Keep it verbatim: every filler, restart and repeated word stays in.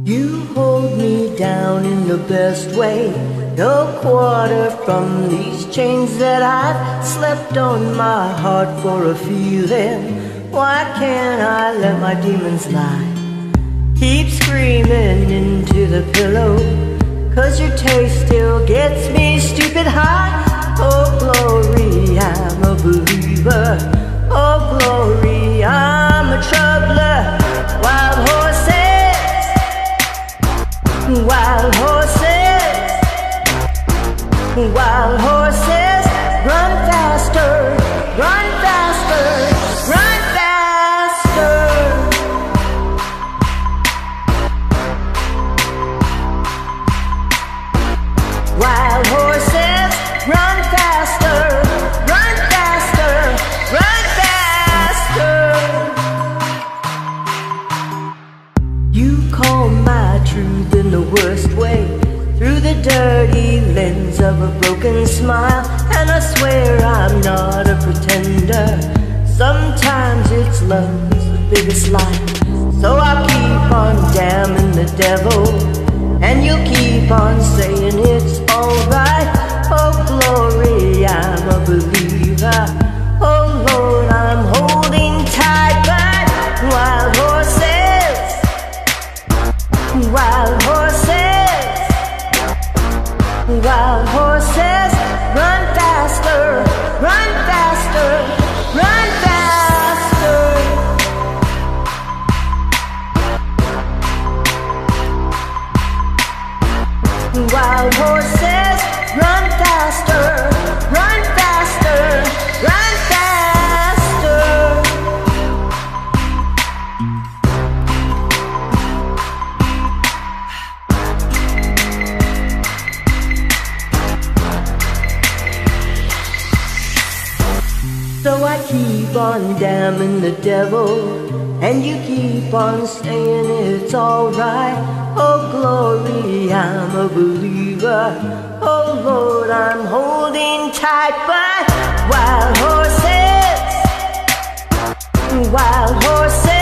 You hold me down in the best way. No quarter from these chains that I've slept on my heart for a feeling. Why can't I let my demons lie? Keep screaming into the pillow, 'cause your taste still gets me stupid high. Oh glory, I'm a believer. Oh glory, I'm a troubler. Wild horses, wild horses, wild horses, run faster, run faster, run faster. Wild horses, run faster, run faster, run faster. You call my truth in the worst way, through the dirty lens of a broken smile. And I swear I'm not a pretender. Sometimes it's love's the biggest lie. So I'll keep on damning the devil, and you'll keep on saying it's alright. Oh glory, I'm a believer. Oh Lord, I'm holding tight. But wild horses, wild horses, wild horses, run faster, run faster, run faster. Wild horses, run faster, run faster, run faster. So I keep on damning the devil, and you keep on saying it's alright. Oh glory, I'm a believer. Oh Lord, I'm holding tight. But wild horses, wild horses,